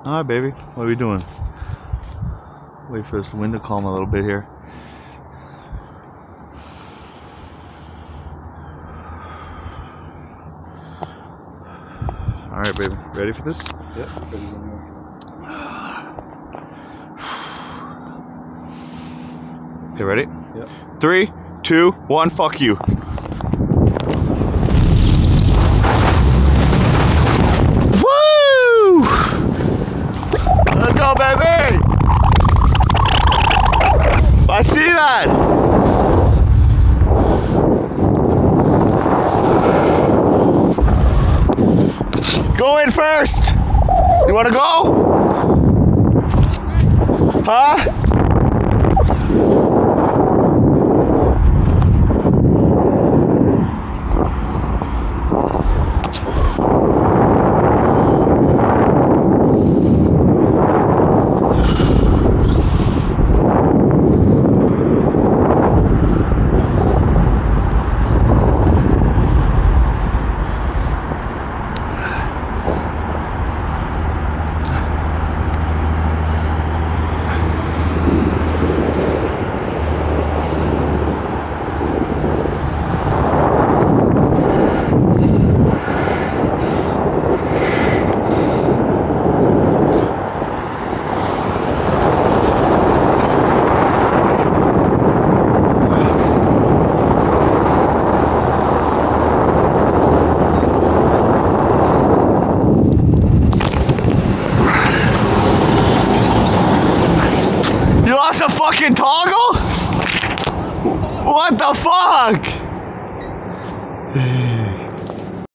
Alright, baby. What are we doing? Wait for this wind to calm a little bit here. Alright, baby. Ready for this? Yep. Okay, ready? Yep. 3, 2, 1, fuck you. Woo! Let's go, baby! I see that! Go in first! You wanna go? Huh? You lost a fucking toggle? What the fuck?